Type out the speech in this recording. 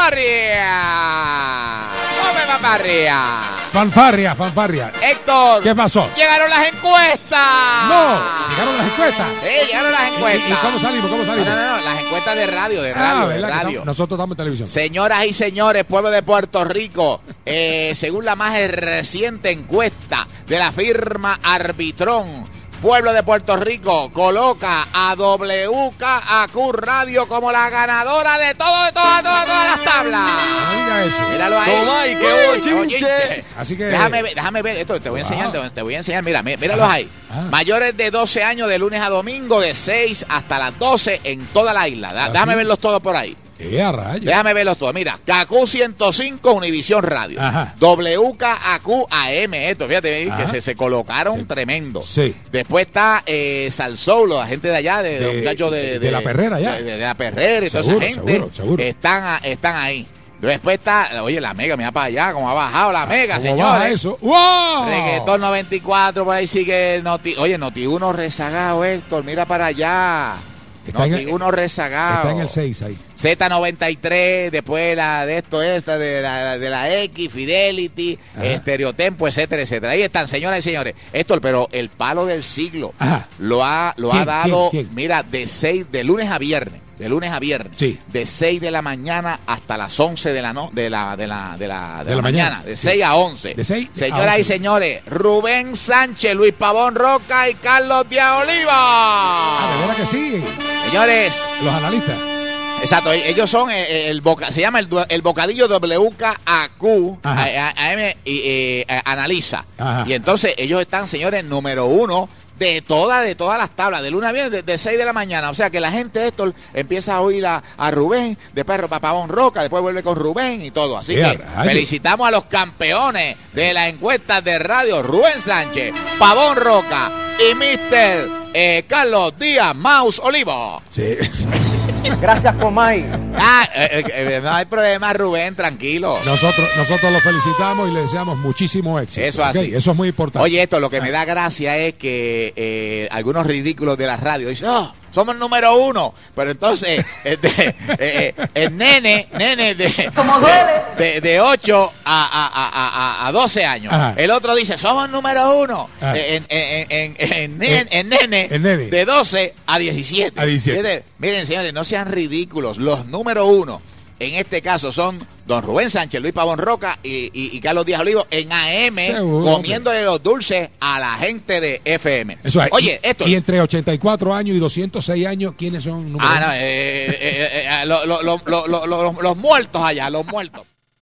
fanfarria. ¡Come fanfarria! Fanfarria. Héctor. ¿Qué pasó? ¡Llegaron las encuestas! No, llegaron las encuestas. Sí, llegaron las encuestas. ¿Y cómo salimos? No, las encuestas de radio, de radio. Nosotros estamos en televisión. Señoras y señores, pueblo de Puerto Rico, según la más reciente encuesta de la firma Arbitrón, pueblo de Puerto Rico coloca a WKAQ Radio como la ganadora de todas las tablas. No diga eso. Míralo ahí. Toma ahí, qué bochinche. Así que Déjame ver esto, te voy a enseñar, míralos ahí. Mayores de 12 años de lunes a domingo, de 6 hasta las 12 en toda la isla. Déjame verlos todos por ahí. A rayos. Déjame verlos todos. Mira, KQ 105, Univisión Radio. Ajá. WKAQ AM. Esto, fíjate, que se colocaron tremendo. Sí. Después está Salsoul, la gente de allá, de los muchachos de la Perrera, ya. De la Perrera y toda esa gente. Seguro. Están ahí. Después está, oye, la Mega, mira para allá, cómo ha bajado la Mega, ¿Cómo señores. baja eso? ¡Wow! Reggaetón 94, por ahí sigue Noti1 rezagado, Héctor, mira para allá. Noti1 rezagado. Está en el 6 ahí. Z93, después de la X, Fidelity, Estereotempo, etcétera. Ahí están, señoras y señores. Héctor, pero el palo del siglo lo ha dado, ¿Quién? mira, de lunes a viernes. Sí. De 6 de la mañana hasta las 11 de la mañana. De 6 a 11. De 6 Señoras a 11. y señores, Rubén Sánchez, Luis Pavón Roca y Carlos Díaz Oliva. De verdad que sí. Señores, Los analistas. exacto, ellos son se llama el bocadillo WKAQ AM analiza. Ajá. Y entonces ellos están, señores, número 1 de todas las tablas, de lunes a viernes, de 6 de la mañana. O sea que la gente, Héctor, empieza a oír a Rubén, después a Pavón Roca, después vuelve con Rubén y todo. Así que felicitamos a los campeones de las encuestas de radio, Rubén Sánchez, Pavón Roca y Mr. Carlos Díaz Maus Olivo. Sí. Gracias, Comay. No hay problema, Rubén, tranquilo. Nosotros los felicitamos y le deseamos muchísimo éxito. Eso así. Okay, eso es muy importante. Oye, esto lo que me da gracia es que algunos ridículos de la radio dicen, no, somos número 1. Pero entonces, el nene de 8 a 12 años. Ajá. El otro dice, somos número 1. Ajá. El nene de 12 a 17. Fíjate, miren, señores, no sean ridículos. Los número 1 en este caso son don Rubén Sánchez, Luis Pavón Roca y Carlos Díaz Olivo en AM, seguro, comiéndole los dulces a la gente de FM. Eso es. Oye, esto. Y entre 84 años y 206 años, ¿quiénes son? Los muertos allá, los muertos.